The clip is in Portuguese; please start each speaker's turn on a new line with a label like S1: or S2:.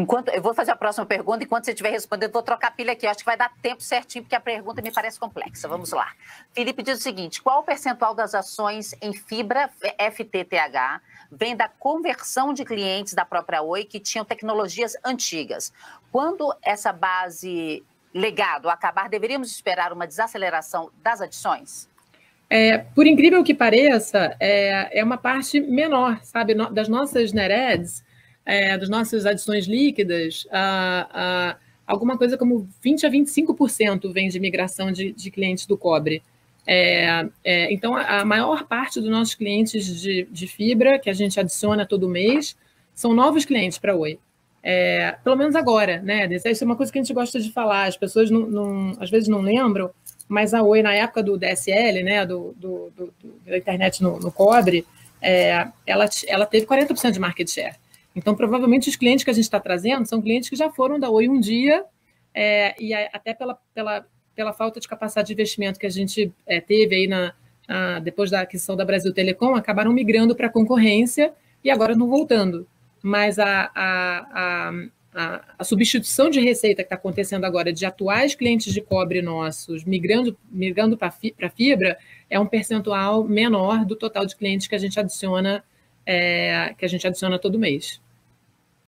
S1: Enquanto eu vou fazer a próxima pergunta, enquanto você estiver respondendo, eu vou trocar a pilha aqui. Eu acho que vai dar tempo certinho, porque a pergunta me parece complexa. Vamos lá. Felipe diz o seguinte: qual o percentual das ações em fibra FTTH vem da conversão de clientes da própria Oi que tinham tecnologias antigas? Quando essa base legado acabar, deveríamos esperar uma desaceleração das adições?
S2: Por incrível que pareça, é uma parte menor, sabe, das nossas net adds, das nossas adições líquidas, alguma coisa como 20% a 25% vem de migração de clientes do cobre. Então, a maior parte dos nossos clientes de fibra, que a gente adiciona todo mês, são novos clientes para a Oi. Pelo menos agora, né? Isso é uma coisa que a gente gosta de falar, as pessoas às vezes não lembram, mas a Oi, na época do DSL, né, da internet no cobre, ela teve 40% de market share. Então, provavelmente, os clientes que a gente está trazendo são clientes que já foram da Oi um dia, e até pela falta de capacidade de investimento que a gente teve aí depois da aquisição da Brasil Telecom, acabaram migrando para a concorrência e agora estão voltando. Mas a substituição de receita que está acontecendo agora de atuais clientes de cobre nossos migrando para fibra é um percentual menor do total de clientes que a gente adiciona todo mês.